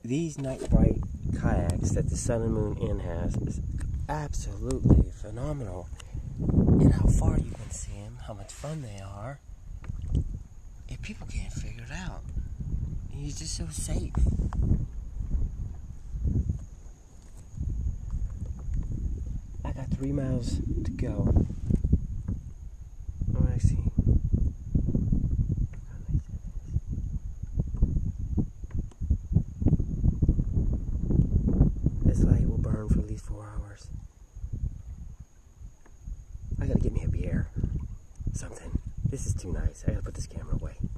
these Night Bright kayaks that the Sun and Moon Inn has is absolutely phenomenal. And how far you can see them, how much fun they are. And people can't figure it out. And it's just so safe. I got 3 miles to go. Oh, I see. This light will burn for at least 4 hours. I gotta get me a beer. Something. This is too nice. I gotta put this camera away.